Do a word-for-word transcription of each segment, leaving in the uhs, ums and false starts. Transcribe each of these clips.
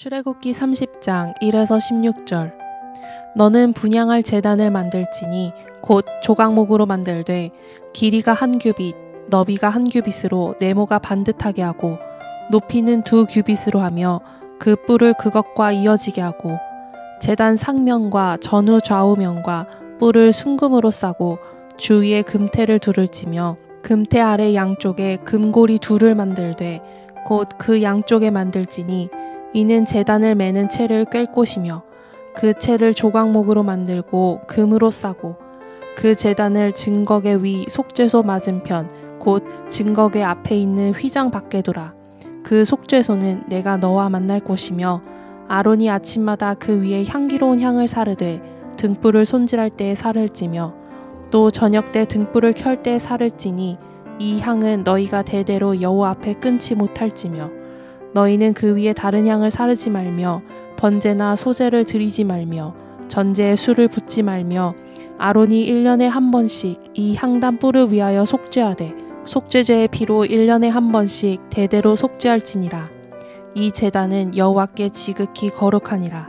출애굽기 삼십 장 일에서 십육 절. 너는 분향할 제단을 만들지니 곧 조각목으로 만들되 길이가 한 규빗, 너비가 한 규빗으로 네모가 반듯하게 하고 높이는 두 규빗으로 하며 그 뿔을 그것과 이어지게 하고 제단 상면과 전후 좌우면과 뿔을 순금으로 싸고 주위에 금테를 둘을 찌며 금테 아래 양쪽에 금고리 둘을 만들되 곧 그 양쪽에 만들지니 이는 제단을 매는 채를 꿰 곳이며 그 채를 조각목으로 만들고 금으로 싸고 그 제단을 증거계 위 속죄소 맞은편 곧 증거계 앞에 있는 휘장 밖에 두라. 그 속죄소는 내가 너와 만날 곳이며 아론이 아침마다 그 위에 향기로운 향을 사르되 등불을 손질할 때에 살을 찌며 또 저녁 때 등불을 켤 때에 살을 찌니 이 향은 너희가 대대로 여호와 앞에 끊지 못할지며 너희는 그 위에 다른 향을 사르지 말며 번제나 소제를 드리지 말며 전제에 술을 붓지 말며 아론이 일 년에 한 번씩 이 향단 뿔을 위하여 속죄하되 속죄제의 피로 일 년에 한 번씩 대대로 속죄할지니라. 이 제단은 여호와께 지극히 거룩하니라.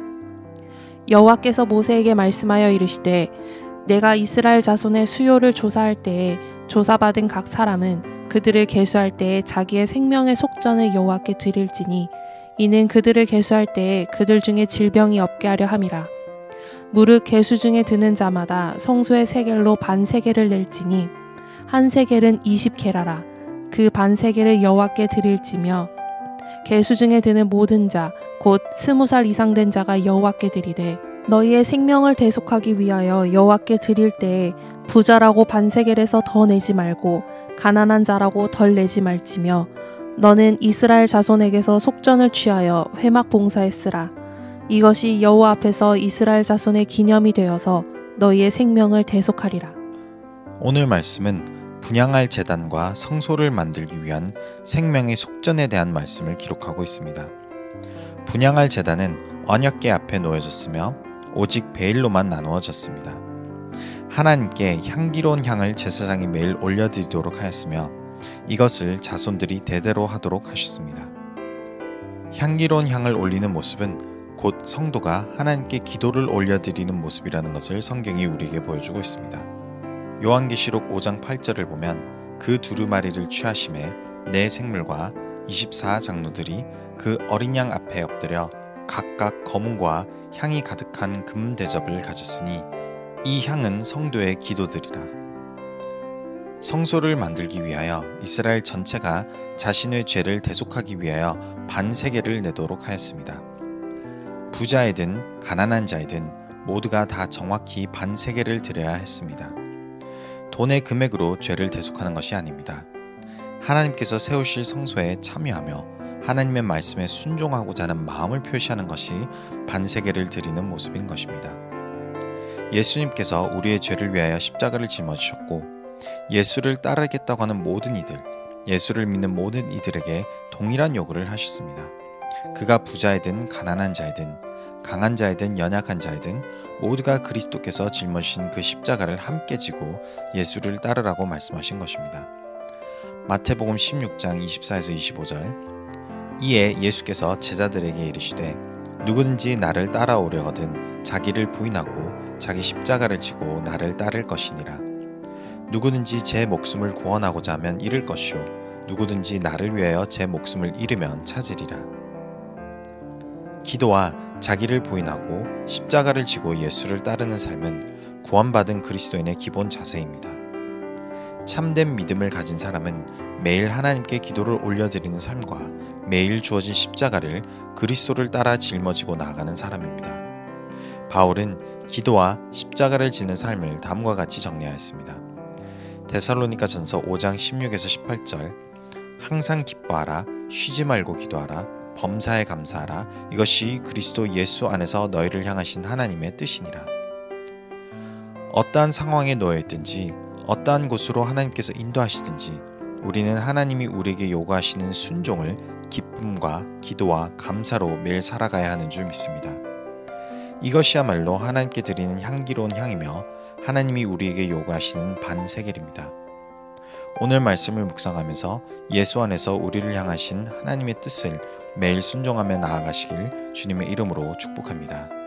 여호와께서 모세에게 말씀하여 이르시되 내가 이스라엘 자손의 수요를 조사할 때에 조사받은 각 사람은 그들을 계수할 때에 자기의 생명의 속전을 여호와께 드릴지니 이는 그들을 계수할 때에 그들 중에 질병이 없게 하려 함이라. 무릇 계수 중에 드는 자마다 성소의 세겔로 반 세겔을 낼지니 한 세겔은 이십 게라라. 그 반 세겔을 여호와께 드릴지며 계수 중에 드는 모든 자 곧 스무 살 이상 된 자가 여호와께 드리되 너희의 생명을 대속하기 위하여 여호와께 드릴 때에 부자라고 반 세겔에서 더 내지 말고 가난한 자라고 덜 내지 말지며 너는 이스라엘 자손에게서 속전을 취하여 회막 봉사에 쓰라. 이것이 여호와 앞에서 이스라엘 자손의 기념이 되어서 너희의 생명을 대속하리라. 오늘 말씀은 분향할 제단과 성소를 만들기 위한 생명의 속전에 대한 말씀을 기록하고 있습니다. 분향할 제단은 언약궤 앞에 놓여졌으며 오직 베일로만 나누어졌습니다. 하나님께 향기로운 향을 제사장이 매일 올려드리도록 하였으며 이것을 자손들이 대대로 하도록 하셨습니다. 향기로운 향을 올리는 모습은 곧 성도가 하나님께 기도를 올려드리는 모습이라는 것을 성경이 우리에게 보여주고 있습니다. 요한계시록 오 장 팔 절을 보면 그 두루마리를 취하심에 네 생물과 이십사 장로들이 그 어린 양 앞에 엎드려 각각 검은과 향이 가득한 금 대접을 가졌으니 이 향은 성도의 기도들이라. 성소를 만들기 위하여 이스라엘 전체가 자신의 죄를 대속하기 위하여 반 세겔을 내도록 하였습니다. 부자이든 가난한 자이든 모두가 다 정확히 반 세겔을 드려야 했습니다. 돈의 금액으로 죄를 대속하는 것이 아닙니다. 하나님께서 세우실 성소에 참여하며 하나님의 말씀에 순종하고자 하는 마음을 표시하는 것이 반 세겔을 드리는 모습인 것입니다. 예수님께서 우리의 죄를 위하여 십자가를 짊어지셨고 예수를 따르겠다고 하는 모든 이들, 예수를 믿는 모든 이들에게 동일한 요구를 하셨습니다. 그가 부자이든 가난한 자이든 강한 자이든 연약한 자이든 모두가 그리스도께서 짊어지신 그 십자가를 함께 지고 예수를 따르라고 말씀하신 것입니다. 마태복음 십육 장 이십사에서 이십오 절. 이에 예수께서 제자들에게 이르시되 누구든지 나를 따라오려거든 자기를 부인하고 자기 십자가를 지고 나를 따를 것이니라. 누구든지 제 목숨을 구원하고자 하면 잃을 것이요 누구든지 나를 위하여 제 목숨을 잃으면 찾으리라. 기도와 자기를 부인하고 십자가를 지고 예수를 따르는 삶은 구원받은 그리스도인의 기본 자세입니다. 참된 믿음을 가진 사람은 매일 하나님께 기도를 올려드리는 삶과 매일 주어진 십자가를 그리스도를 따라 짊어지고 나아가는 사람입니다. 바울은 기도와 십자가를 지는 삶을 다음과 같이 정리하였습니다. 데살로니가 전서 오 장 십육에서 십팔 절. 항상 기뻐하라, 쉬지 말고 기도하라, 범사에 감사하라. 이것이 그리스도 예수 안에서 너희를 향하신 하나님의 뜻이니라. 어떠한 상황에 놓여 있든지 어떠한 곳으로 하나님께서 인도하시든지 우리는 하나님이 우리에게 요구하시는 순종을 기쁨과 기도와 감사로 매일 살아가야 하는 줄 믿습니다. 이것이야말로 하나님께 드리는 향기로운 향이며 하나님이 우리에게 요구하시는 반 세겔입니다. 오늘 말씀을 묵상하면서 예수 안에서 우리를 향하신 하나님의 뜻을 매일 순종하며 나아가시길 주님의 이름으로 축복합니다.